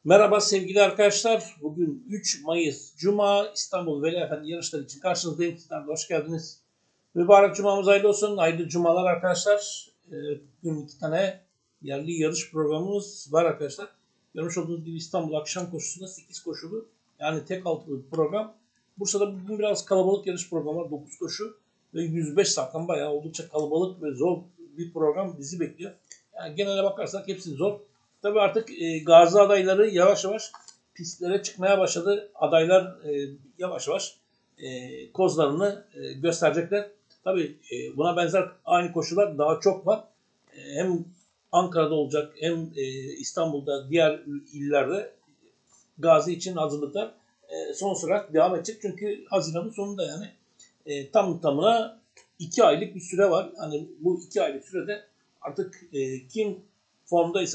Merhaba sevgili arkadaşlar. Bugün 3 Mayıs Cuma İstanbul Veli Efendi yarışları için karşınızdayım. Sizler de hoş geldiniz. Mübarek Cuma'mız hayırlı olsun. Hayırlı Cumalar arkadaşlar. Bugün 2 tane yerli yarış programımız var arkadaşlar. Görmüş olduğunuz gibi İstanbul akşam koşusunda 8 koşulu yani tek altılı bir program. Bursa'da bugün biraz kalabalık yarış programı var. 9 koşu ve 105 safkan bayağı oldukça kalabalık ve zor bir program bizi bekliyor. Yani genele bakarsak hepsi zor. Tabii artık gazi adayları yavaş yavaş pistlere çıkmaya başladı. Adaylar yavaş yavaş kozlarını gösterecekler. Tabii buna benzer aynı koşullar daha çok var. Hem Ankara'da olacak hem İstanbul'da diğer illerde Gazi için hazırlıklar son sürat devam edecek. Çünkü Haziran'ın sonunda yani tam tamına 2 aylık bir süre var. Hani bu 2 aylık sürede artık kim formdaysa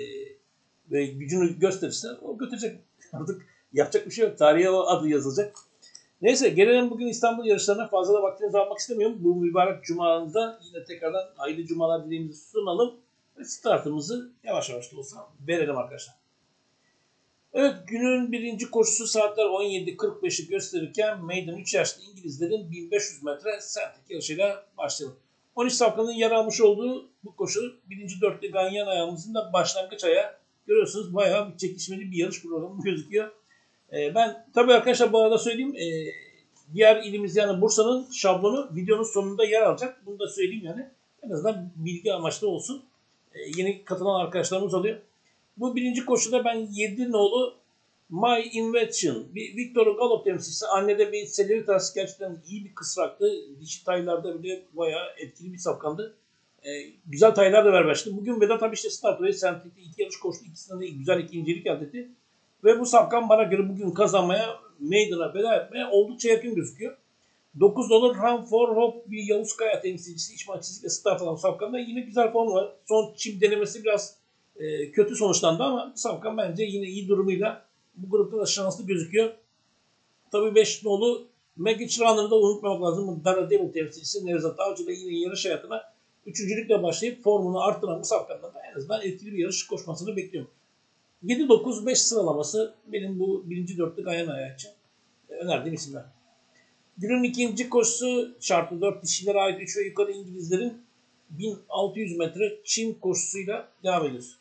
ve gücünü gösterirse o götürecek. Artık yapacak bir şey yok. Tarihe o adı yazılacak. Neyse gelelim bugün İstanbul yarışlarına. Fazla da vaktinizi almak istemiyorum. Bu mübarek cumanızda yine tekrardan hayırlı cumalar dileğimizi sunalım. Ve startımızı yavaş yavaş da olsa verelim arkadaşlar. Evet, günün birinci koşusu saatler 17.45'i gösterirken Maiden 3 yaşlı İngilizlerin 1500 metre sertlik yarışıyla başlayalım. 13 safkanın yer almış olduğu bu koşu birinci dörtlü ganyan ayağımızın da başlangıç ayağı. Görüyorsunuz bayağı bir çekişmeli bir yarış programı gözüküyor. Ben tabii arkadaşlar bu arada söyleyeyim. Diğer ilimiz yani Bursa'nın şablonu videonun sonunda yer alacak. Bunu da söyleyeyim yani. En azından bilgi amaçlı olsun. Yeni katılan arkadaşlarımız oluyor. Bu birinci koşuda ben 7 nolu My Invention, bir Victor Galop temsilcisi. Annede bir Celeritas gerçekten iyi bir kısraktı. Dişi taylarda bile bayağı etkili bir safkandı. Güzel taylar da vermişti. Bugün Vedat abi işte start ve Sentik'te 2 yarış koştu. İkisinden de güzel ikincilik elde etti. Ve bu safkan bana göre bugün kazanmaya, Maiden'a veda etmeye oldukça yakın gözüküyor. 9 dolar Run for Hope bir Yavuz Kaya temsilcisi iç maççılıkla start alan safkanda yine güzel form var. Son çim denemesi biraz kötü sonuçlandı ama safkan bence yine iyi durumuyla bu grupta da şanslı gözüküyor. Tabii 5 nolu Magic Runner'ı da unutmamak lazım. Daredevil temsilcisi Nevzat Avcı da yine yarış hayatına üçüncülükle başlayıp formunu arttıran bu safkandan da en azından etkili bir yarış koşmasını bekliyorum. 7-9-5 sıralaması benim bu birinci dörtlük ayan ayağı için önerdiğim isimler. Günün ikinci koşusu şartlı 4 dişilere ait 3 ve yukarı İngilizlerin 1600 metre Çin koşusuyla devam ediyoruz.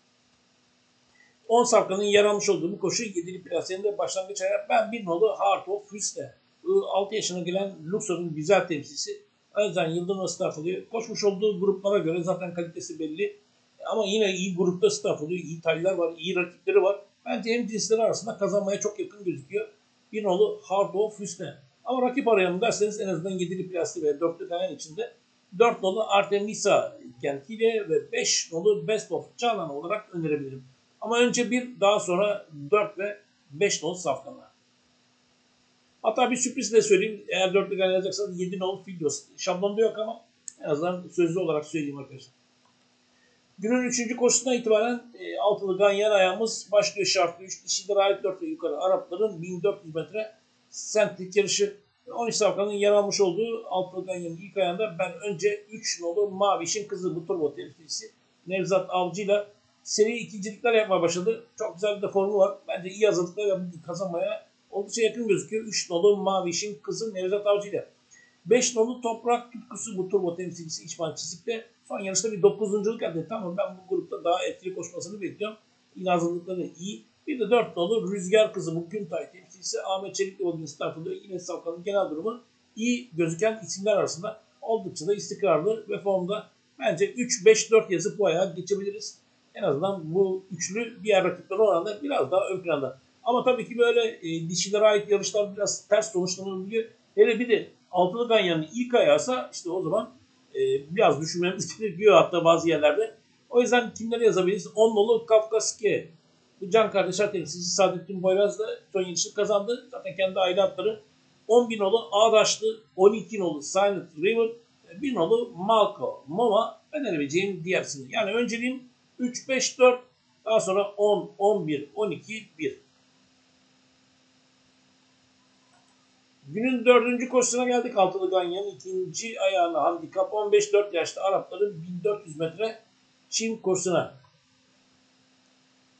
10 safkanın yer almış olduğu bu koşu 7'li plasenin başlangıç ayağı. Ben bir nolu Heart of Hüsne. 6 yaşına gelen Luxor'un güzel temsilcisi. Özden Yıldırım'la start alıyor. Koşmuş olduğu gruplara göre zaten kalitesi belli. Ama yine iyi grupta start alıyor. İyi taylar var, iyi rakipleri var. Bence hem cinsleri arasında kazanmaya çok yakın gözüküyor. Bir nolu Heart of Hüsne. Ama rakip arayalım derseniz en azından 7'li plastik ve 4'lü dayan içinde 4 nolu Artemisa kentiyle ve 5 nolu Best of Canan olarak önerebilirim. Ama önce 1, daha sonra 4 ve 5 nolu safkanlar. Hatta bir sürpriz de söyleyeyim. Eğer 4'lü gan yazacaksanız 7 nolu Filios. Şablonda yok ama en azından sözlü olarak söyleyeyim arkadaşlar. Günün 3. koşusundan itibaren altılı ganyan ayağımız başlıyor şartlı 3 dişiler ait 4 ve yukarı Arapların 1400 metre sentlik yarışı. 13 safkanın yer almış olduğu altılı ganyanın ilk ayağında ben önce 3 nolu Maviş'in kızı bu turbo temsilcisi Nevzat Avcı'yla seri ikincilikler yapmaya başladı. Çok güzel bir de formu var. Bence iyi hazırlıklar ve kazanmaya oldukça yakın gözüküyor. 3 nolu Maviş'in kızı Nevzat Avcı'yla. 5 nolu Toprak Tutkusu bu turbo temsilcisi İçman Çizik'te son yarışta bir 9'unculuk elde etti ama ben bu grupta daha etkili koşmasını bekliyorum. Yine hazırlıkları iyi. Bir de 4 nolu Rüzgar Kızı bu Güntay temsilcisi Ahmet Çelik'le bugün start alıyor. Yine safkanın genel durumu iyi gözüken isimler arasında oldukça da istikrarlı ve formda. Bence 3-5-4 yazıp bu ayağa geçebiliriz. En azından bu üçlü diğer rakiplere oranla biraz daha ön planda. Ama tabii ki böyle dişilere ait yarışlar biraz ters sonuçlanabiliyor. Hele bir de altılı ganyanın ilk ayağıysa işte o zaman biraz düşünmemiz gerekiyor hatta bazı yerlerde. O yüzden kimleri yazabiliriz? 10 nolu Kafkaski. Bu Can Kardeşler temsilcisi Saadettin Boyraz da son yarışı kazandı. Zaten kendi aile atları. 11 nolu Ağdaşlı, 12 nolu Silent River, 1 nolu Malko Moma önerebileceğim diğer isimler. Yani önceliğim 3, 5, 4, daha sonra 10, 11, 12, 1. Günün 4. koşusuna geldik. Altılı Ganyan'ın ikinci ayağına handikap 15-4 yaşlı Arapların 1400 metre çim koşusuna.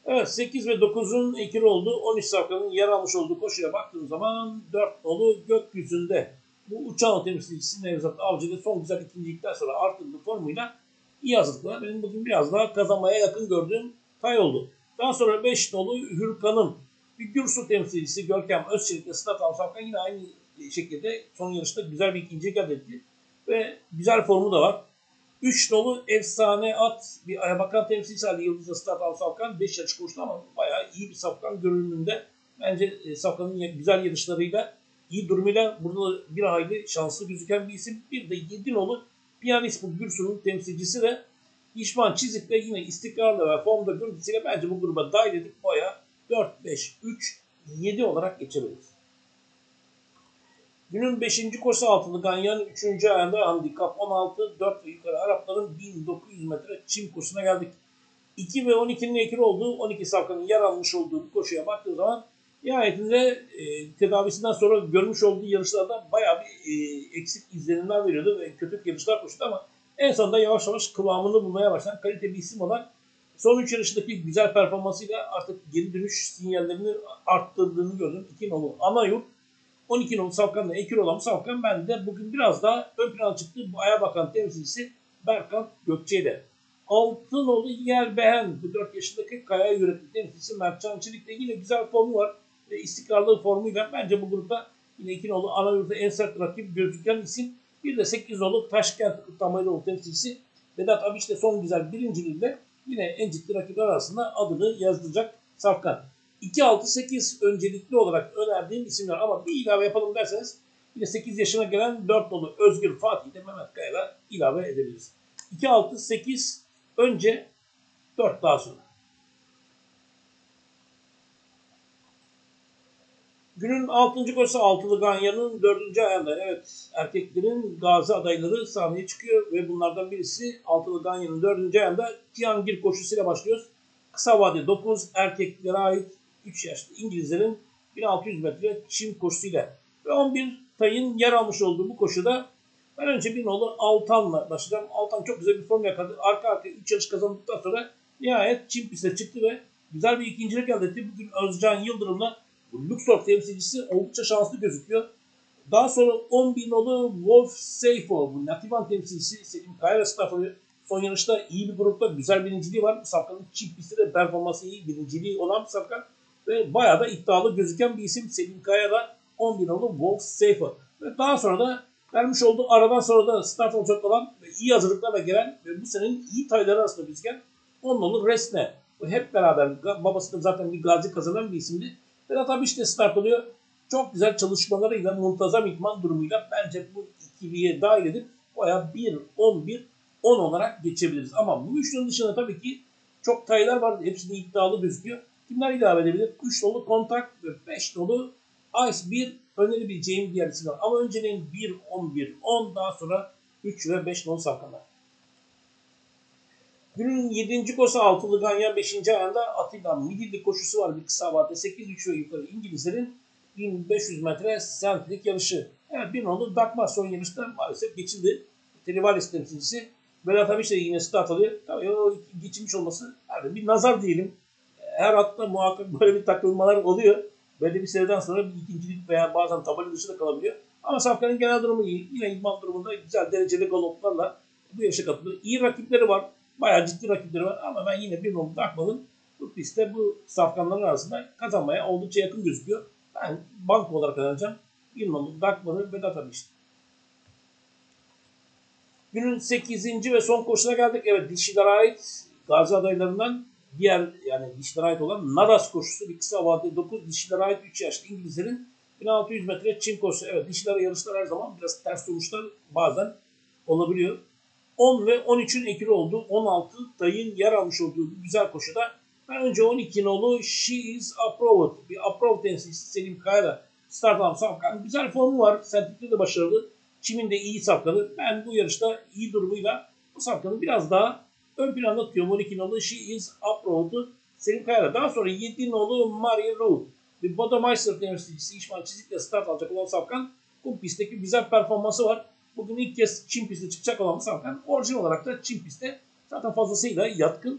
Evet, 8 ve 9'un ekili olduğu 13 safkanın yer almış olduğu koşuya baktığım zaman 4 nolu gökyüzünde. Bu uçağın temsilcisi Nevzat Avcı da son güzel ikincilikten sonra artırdığı formuyla iyi hazırlıklar. Benim bugün biraz daha kazanmaya yakın gördüğüm tay oldu. Daha sonra 5 nolu Hürkan'ın bir Gürsu temsilcisi Görkem Özçelik'le start alan safkan yine aynı şekilde son yarışta güzel bir ikincilik elde etti. Ve güzel formu da var. 3 nolu efsane at bir Ayabakan temsilcisi Ali Yıldız'la start alan safkan 5 yarış koştu ama bayağı iyi bir safkan görünümünde. Bence safkanın güzel yarışlarıyla iyi durumuyla burada bir hayli şanslı gözüken bir isim. Bir de 7 nolu Piyanist bu Gürsu'nun temsilcisi de İşman Çizik'le yine istikrarlı ve formda görüntüsüyle bence bu gruba dahil edip bayağı 4, 5, 3, 7 olarak geçebiliriz. Günün 5. koşusu altılı Ganyan'ın 3. ayında handikap 16, 4 ve yukarı Arapların 1900 metre çim koşusuna geldik. 2 ve 12'nin ekili olduğu 12 safkanın yer almış olduğu bu koşuya baktığı zaman nihayetinde tedavisinden sonra görmüş olduğu yarışlarda bayağı bir eksik izlenimler veriyordu ve kötü yarışlar koştu ama en sonunda yavaş yavaş kıvamını bulmaya başlayan kaliteli bir isim olan son 3 yarışındaki güzel performansıyla artık geri dönüş sinyallerini arttırdığını gördüm. 2 nolu Anayurt 12 nolu Safkan'la ekil olan Safkan ben de bugün biraz daha ön plana çıktı. Bu Ayabakan temsilcisi Berkan Gökçe'yle. 6 nolu Yerbehen bu 4 yaşındaki Kaya Yürekli temsilcisi Mertcan Çelik'le yine güzel formu var. Ve istikrarlı formuyla bence bu grupta yine 2 nolu Anayurt'ta en sert rakip gözüken isim. Bir de 8 nolu Taşkent Damaylıoğlu temsilcisi Vedat Abiş de son güzel birinciliğiyle yine en ciddi rakipler arasında adını yazdıracak Safkan. 2-6-8 öncelikli olarak önerdiğim isimler ama bir ilave yapalım derseniz yine 8 yaşına gelen 4 nolu Özgür Fatih de Mehmet Kaya'da ilave edebiliriz. 2-6-8 önce 4 daha sonra. Günün 6. koşusu altılı Ganyan'ın 4. ayında evet erkeklerin gazi adayları sahneye çıkıyor ve bunlardan birisi altılı Ganyan'ın 4. ayında Cihangir koşusuyla başlıyoruz. Kısa vade 9 erkeklere ait 3 yaşlı İngilizlerin 1600 metre çim koşusuyla ve 11 tayın yer almış olduğu bu koşuda ben önce bir nolu Altan'la başlayacağım. Altan çok güzel bir form yakaladı. Arka arkaya 3 yarış kazandıktan sonra nihayet çim piste çıktı ve güzel bir ikincilik elde etti. Bugün Özcan Yıldırım'la Luxor temsilcisi oldukça şanslı gözüküyor. Daha sonra 10.000 nolu Wolf Seifo, bu Nativan temsilcisi Selim Kayra Stafford'u son yarışta iyi bir grupta güzel birinciliği var. Bu safkanın çift pistte de performansı iyi, birinciliği olan bir safkan ve bayağı da iddialı gözüken bir isim Selim Kaya'da 10.000 nolu Wolf Seifo. Ve daha sonra da vermiş olduğu aradan sonra da start olacak olan ve iyi hazırlıklarla gelen ve bu senenin iyi tayları arasında gözüken 10 nolu Resne. Bu hep beraber babası da zaten bir gazi kazanan bir isimdi. Vedat Abiş de start oluyor. Çok güzel çalışmalarıyla, muntazam idman durumuyla bence bu ikiliye dahil edip bayağı 1-11-10 olarak geçebiliriz. Ama bu üçlünün dışında tabii ki çok taylar var. Hepsi de iddialı gözüküyor. Kimler ilave edebilir? 3 nolu Kontak ve 5 nolu Ice 1 önerebileceğim diğer isimler. Ama önceliğin 1-11-10 daha sonra 3 ve 5 nolu safkanlar. Günün 7. koşusu altılı Ganyan 5. ayında Atilla Midilli koşusu var. Bir kısa vade 8-3 ve yukarı İngilizlerin 1500 metre sentlik yarışı. Evet bir nolu Dakmar son yarışta maalesef geçildi. Televalis temsilcisi Vedat Abiş de yine start alıyor. Tabii o geçilmiş olması yani bir nazar diyelim. Her hatta muhakkak böyle bir takılmalar oluyor. Böyle bir seneden sonra bir ikincilik veya bazen tabela dışında kalabiliyor. Ama Safkan'ın genel durumu iyi. Yine idman durumunda güzel dereceli galoplarla bu yarışa katılıyor. İyi rakipleri var. Bayağı ciddi rakipleri var ama ben yine bir nolu Dakmar'ın bu pistte bu safkanların arasında kazanmaya oldukça yakın gözüküyor. Ben banko olarak kazanacağım. Bir nolu Dakmar'ı Vedat Abiş. Günün 8. ve son koşusuna geldik. Evet dişilere ait gazi adaylarından diğer yani dişilere ait olan Nadas koşusu bir kısa vade 9 dişilere ait 3 yaşlı İngilizlerin 1600 metre çim koşusu. Evet dişilere yarışlar her zaman biraz ters sonuçlar bazen olabiliyor. 10 ve 13'ün ekili olduğu 16 tayın yer almış olduğu bir güzel koşuda ben önce 12 nolu She is Approved bir Approved temsilcisi Selim Kaya'da start alan safkan güzel formu var. Sentikli de başarılı. Çimin de iyi safkanı. Ben bu yarışta iyi durumuyla bu safkanı biraz daha ön planda tutuyorum. 12 nolu She is Approved'u Selim Kaya'da. Daha sonra 7 nolu Marie Rue bir Bodomeister temsilcisi İşman Çizik'le start alacak olan safkan bu pistteki güzel performansı var. Bugün ilk kez Çin pistine çıkacak olan Safkan orijinal olarak da Çin pistte zaten fazlasıyla yatkın.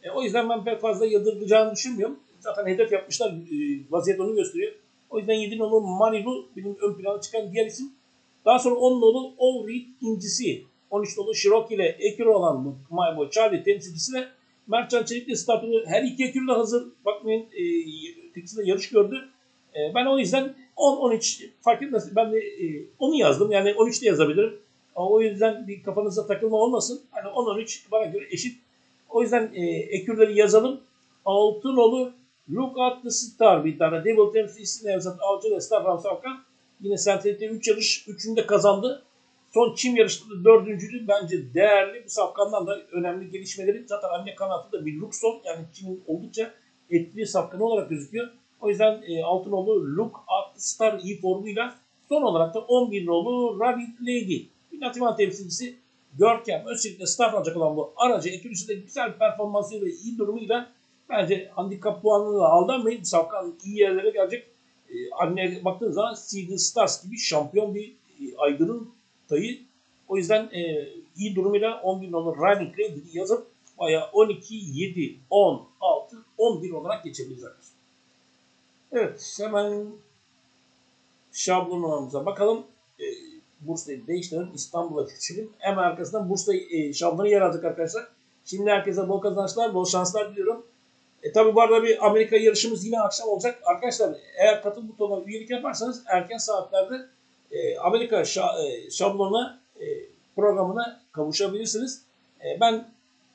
O yüzden ben pek fazla yadırgayacağını düşünmüyorum. Zaten hedef yapmışlar. Vaziyet onu gösteriyor. O yüzden 7 nolu Manilu benim ön plana çıkan diğer isim. Daha sonra 10 nolu Overeat ikincisi. 13 nolu Shiroki ile Ekürü olan bu My Boy Charlie temsilcisi de Mertcan Çelik'le startını her iki Ekürü de hazır. Bakmayın ikisi de yarış gördü. Ben o yüzden 10-13 fark etmez. Ben de onu yazdım. Yani 13 de yazabilirim. O yüzden bir kafanıza takılma olmasın. Hani 10-13 bana göre eşit. O yüzden ekürleri yazalım. Altınoğlu Look at the Star bir tane. Devil temsilcisi Nevzat Avcı ve Star Ramsey Hakan. Yine Sentralite 3 yarış. 3'ünü de kazandı. Son çim yarışında 4.'lü bence değerli. Bu safkandan da önemli gelişmeleri. Zaten anne kanatı da bir Luxon. Yani çimin oldukça etkili safkanı olarak gözüküyor. O yüzden Altınoğlu Look at the Star iyi formuyla. Son olarak da 11 nolu Running Lady. Bir Nativan temsilcisi Görkem Özçelik'le start alacak olan bu aracı ekürüsü de güzel performansıyla ve iyi durumuyla bence handikap puanını da aldanmayın. Safkan iyi yerlere gelecek. Anneye baktığınız zaman Seagull Stars gibi şampiyon bir aygırın dayı. O yüzden iyi durumuyla 11 nolu Running Lady yazıp baya 12, 7, 10, 6, 11 olarak geçebiliriz arkadaşlar. Evet, hemen şablonlarımıza bakalım. Bursa'yı değiştirelim. İstanbul'a geçelim. Hemen arkasından Bursa şablonu yer aldık arkadaşlar. Şimdi herkese bol kazançlar, bol şanslar diliyorum. Tabi bu arada bir Amerika yarışımız yine akşam olacak. Arkadaşlar eğer katıl butonuna üyelik yaparsanız erken saatlerde Amerika şablonuna programına kavuşabilirsiniz. Ben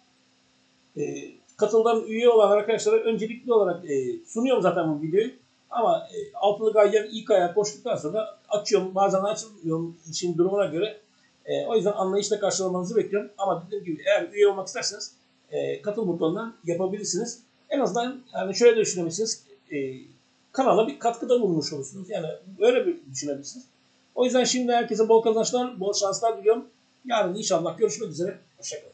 katıldan üye olan arkadaşlara öncelikli olarak sunuyorum zaten bu videoyu. Ama altılı gayyan ilk ayağa koştuktan sonra açıyorum. Bazen açmıyorum için durumuna göre. O yüzden anlayışla karşılamanızı bekliyorum. Ama dediğim gibi eğer üye olmak isterseniz katıl butonundan yapabilirsiniz. En azından yani şöyle de düşünebilirsiniz. Kanala bir katkıda bulunmuş olursunuz. Yani öyle bir düşünebilirsiniz. O yüzden şimdi herkese bol kazançlar, bol şanslar diliyorum. Yarın inşallah görüşmek üzere. Hoşçakalın.